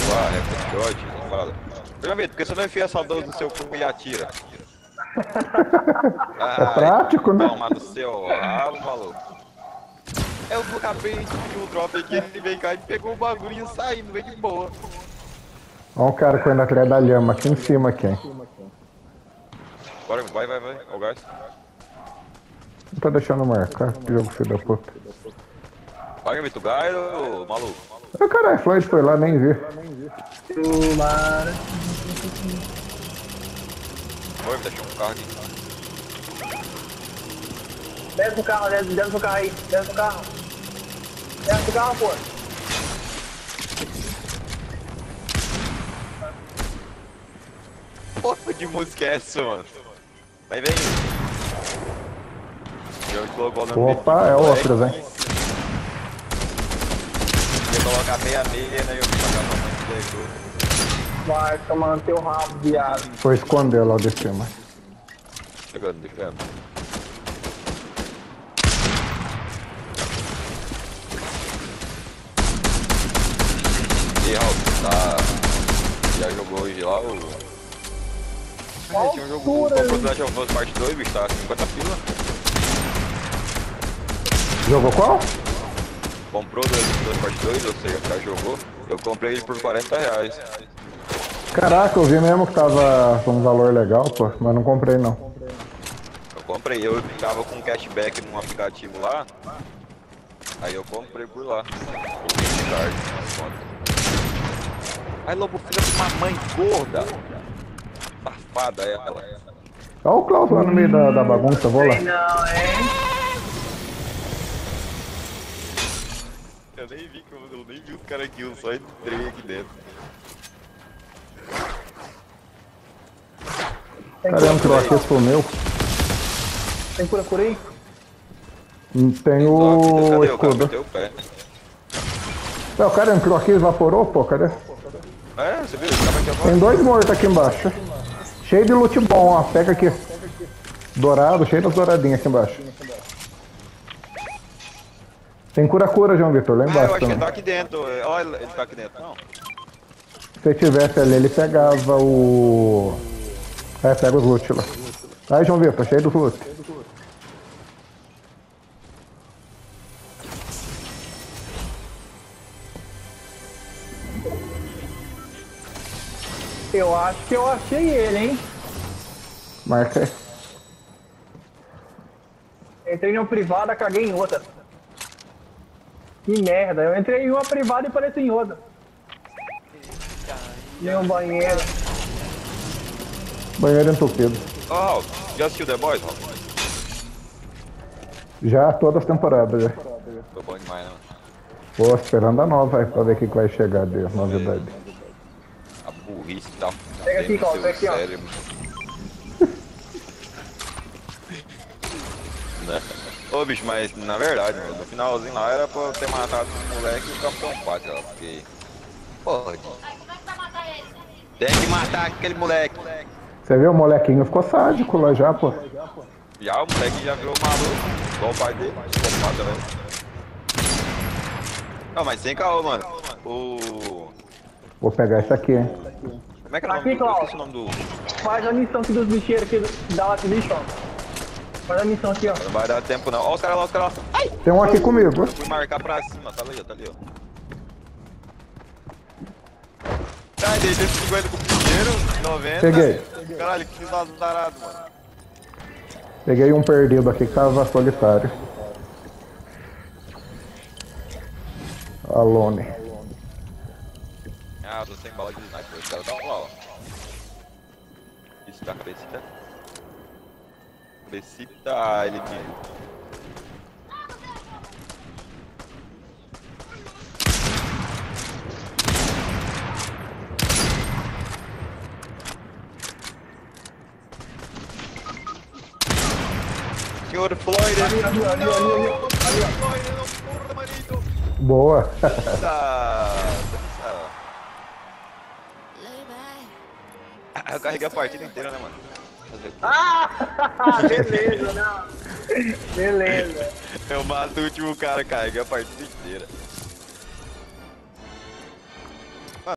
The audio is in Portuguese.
Ah, headshot, safado. Meu amigo, por que você não enfia essa 12 no seu cu e atira? É prático, né? Toma no seu rabo, maluco. Eu acabei de pedir o drop aqui, ele veio cá e pegou o bagulho e saindo, veio de boa. Olha o cara correndo atrás da lhama, aqui em cima, aqui, hein? Bora, vai, ó o gás. Não tá deixando marcar, que jogo filho da puta. Vai, Vitor, gás, ô maluco. Ô caralho, Floyd foi lá, nem vi. Tomara. Oi, deixa um carro aqui. Desce no carro, desce no carro aí. Desce no carro. Desce no carro, pô. Porra de música é essa, mano? Vai, vem. Eu colocou no Opa, é outras, hein? Eu colocar meia-meia, né? Eu vou pagar pra mãe que deixou. Vai tomando teu rabo, viado. Foi esconder lá de cima. Chegando de câmera. E Raul, tá. Já jogou hoje lá o. Tinha um jogo comprou o Last of Us Part 2, bicho, tá 50 pila. Jogou qual? Comprou o Last of Us Part 2, ou seja, já jogou. Eu comprei ele por R$40. Caraca, eu vi mesmo que tava com um valor legal, pô, mas não comprei não. Eu comprei, eu tava com cashback num aplicativo lá. Aí eu comprei por lá. Ai, lobo, filha de uma mãe gorda. Safada ela. Olha o Klaus lá no meio da bagunça, vou lá. Sei não, hein? Eu nem vi que eu nem vi os caras aqui, eu só entrei aqui dentro. Caramba, tirou aqui esse foi meu. Tem cura aí? Tem o escudo. Meteu o pé. É, o cara entrou aqui e evaporou, pô, cadê? É, você viu? Tava aqui agora. Tem 2 mortos aqui embaixo. Cheio de loot bom, ó. Pega aqui. Dourado, cheio das douradinhas aqui embaixo. Tem cura-cura, João Vitor, lá Ah, eu embaixo acho que ele também. tá aqui dentro. Olha, ele tá aqui dentro. Não. Se tivesse ali, ele pegava o... É, pega os loot lá. Aí, João Vitor, cheio dos loot. Eu acho que eu achei ele, hein? Marca aí. Entrei em uma privada, caguei em outra. Que merda, eu entrei em uma privada e pareci em outra. Em um banheiro. Banheiro entupido. Oh, já assistiu The Boys, Raul? Já todas as temporadas, já. Tô bom demais, não. Pô, esperando a nova aí, pra ver o que vai chegar de novidade. A burrice tá Pega aqui, dentro do Cláudio, seu pega aqui, ó. cérebro. Né? Ô bicho, mas na verdade, mano, no finalzinho lá era pra eu ter matado o moleque e o Capitão Pátria lá, porque... Pode. Tem que matar aquele moleque. Você viu, o molequinho ficou sádico lá já, pô. Já o moleque já virou maluco, igual o pai dele, psicopata, velho. Não, mas sem caô, mano. Vou pegar esse aqui, hein. Como é que é o nome Aqui, do... Eu Cláudio. esqueci o nome do... Faz a missão aqui dos bicheiros aqui da Latilixo, ó. Faz a missão aqui, ó. Não vai dar tempo não. Ó os caras lá, os caras lá. Ai! Tem um aqui comigo. Eu fui marcar pra cima, tá ali, ó, tá ali, ó. Ai, deixa esse 50 com o primeiro, 90. Peguei. Caralho, que azarado, mano. Peguei um perdido aqui que tava solitário. Alone. Ah, eu tô sem bala de sniper, os caras tão lá, ó. Isso, tá, cabecita. Cabecita, ele me... Senhor Floyd, Ali, ali, ali, ali, ali. Floyd, não, porra, manito. Boa. Eu carreguei a partida inteira, né, mano? Ah! Beleza, não. Beleza. Eu mato o último cara, carreguei a partida inteira.